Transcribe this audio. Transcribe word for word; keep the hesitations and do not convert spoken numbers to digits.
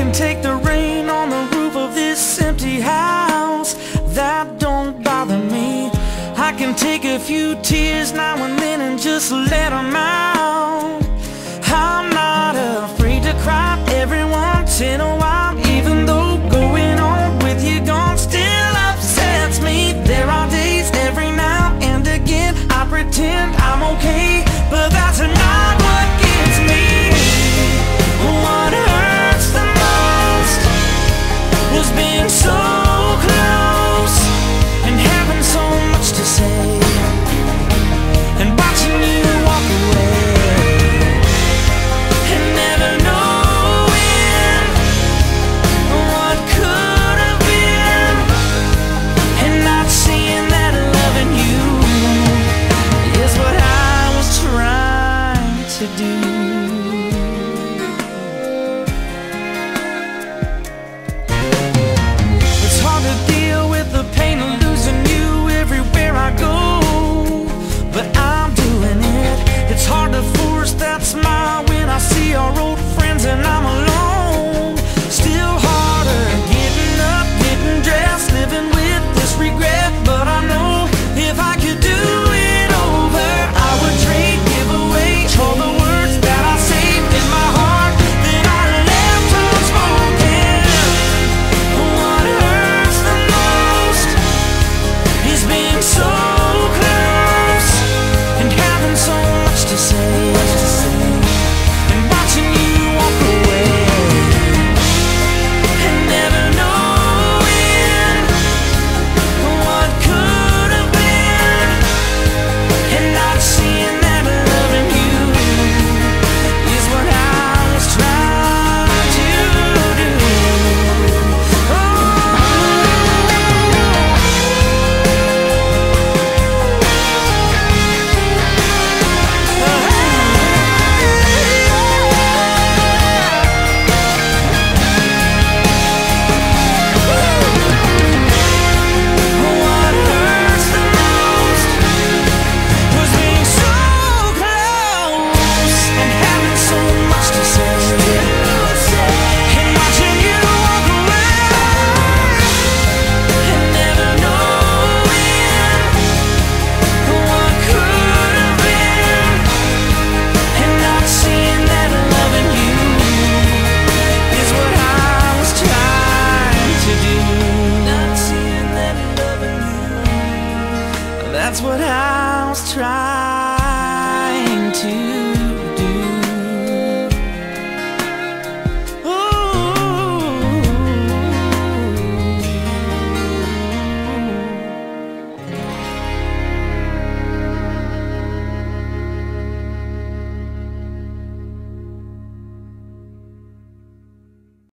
can take the rain on the roof of this empty house. That don't bother me. I can take a few tears now and then and just let them out. I'm not afraid to cry every once in a while, even though going on with you gone still upsets me. There are days every now and again I pretend I'm okay, but that's not what gets me. What hurts the most was being so close and having so much to say, and watching you walk away and never knowing what could have been, and not seeing that loving you is what I was trying to do. It's hard to deal with the pain of losing you everywhere I go, but I'm doing it. It's hard to force that smile when I see our old friends and I'm alone. Still harder getting up, getting dressed, living with this regret. But I know if I could do it over, I would trade, give away all the words that I saved in my heart that I left unspoken. What hurts the most is being so close and having so much to say, and watching you walk away and never knowing what could have been, and not seeing that loving you is what I was trying to do. What hurts the most was being so close and having so much to say, and watching you walk away and never knowing what could have been, and not seeing that loving you is what I was trying to do. Not seeing that loving you, that's what I was trying to do.